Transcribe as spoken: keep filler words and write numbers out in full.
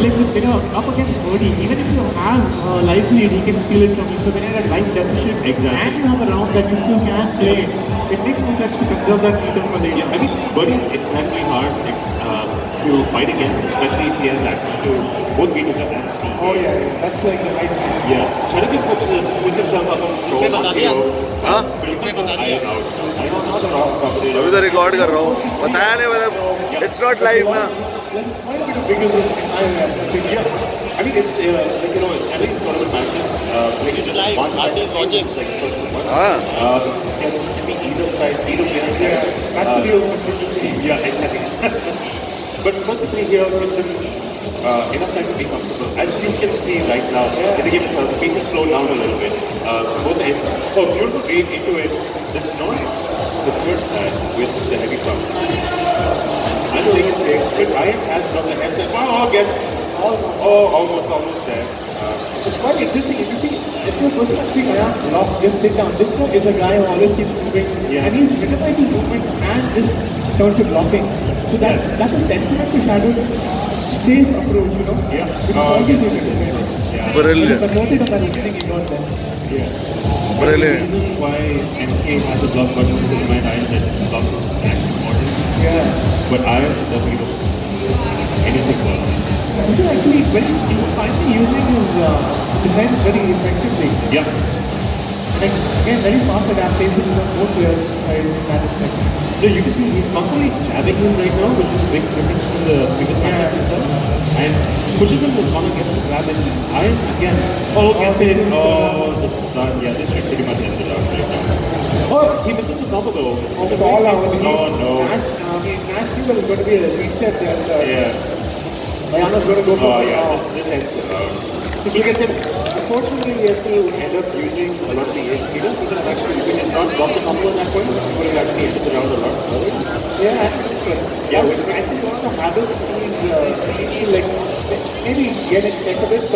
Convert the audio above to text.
like, you know, up against Modi, even if you have uh, life lead, he can steal it from you. So when you're at life deficit, exactly. and you have a round that you still can play, it makes no sense to conserve that meter for later. Yeah, I mean, Modi is incredibly hard uh, to fight against, especially if he has access to both B two and C. Oh yeah, yeah, that's like the right hand. Yeah, Shadoken puts, puts himself up on the stroke. हाँ? अभी तो record कर रहा हूँ बताया नहीं मतलब it's not live ना I mean, it's, uh, like, you know, I think one of the matches, uh, like, it's live, one match is watching, like, first one. Ah. Uh, can, can be either side, either players. Yeah, that's uh, the real fifty. Yeah, exactly. But firstly here, gives him uh, enough time to be comfortable. As you can see right now, yeah. the game is, uh, the pace is slowed down a little bit. Uh, both ends, oh, beautiful game into it. It's not the good side with the heavy pump. I don't think it's safe, but Ayan has got the head that, wow, gets, oh, almost, almost there. Uh, it's quite interesting. If you see, it's the first time I'm seeing Ayan lock, just sit down. This guy is a guy who always keeps moving, yeah. and he's minimizing movement and this turn to blocking. So that yeah. that's a testament to Shado's safe approach, you know. Yeah. It's uh, always yeah. yeah. Brilliant. But noted on that evening he got there. Yeah. Brilliant. The reason why M K has a block button to remind Ayan that blocks is actually important. Yeah. But Ayan doesn't give anything for it. This is actually very, he's finally using his uh, defense very effectively. Yeah. And again, very fast adaptations on both players in that respect. So you can see he's constantly jabbing him right now, which is a big difference from the previous matches yeah. itself. And pushes him with corner, gets the grab, and Ayan again. Oh, gets it. Oh, this is done. Yeah, this should pretty much end the round right now. Oh, he misses the combo though. Oh, the ball out. Oh, no. Nash, I mean, Nash knew there was going to be a reset there. Uh, yeah. Ayana's going to go for oh, it. Yeah, this, this ends the round. So he gets him. Unfortunately, he has to end up using a lot of the air speeders because actually, if he had not got the combo at that point, he would have actually ended the round a lot earlier. Yeah, actually. Yeah, I think one of the habits is uh, to like maybe get it check a bit.